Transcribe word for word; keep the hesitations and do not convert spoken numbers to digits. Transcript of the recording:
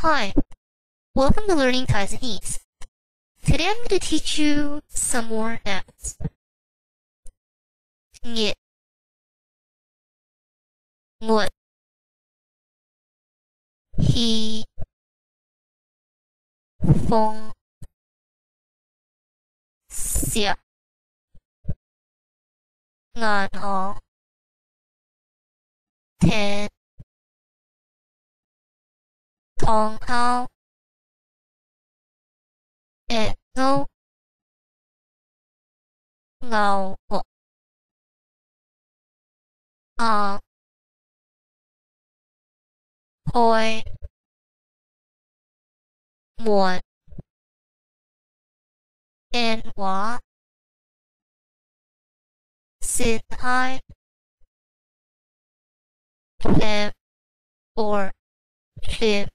Hi, welcome to Learning Taiwanese. Today I'm going to teach you some more nouns. Nhiệt, nguội, hy, phong, xiạc, ngàn hóng, thèn, thong hao, ẹt ngâu, ngầu ngộ, à, hồi, muộn, en hóa, xin hai, em, or, phim.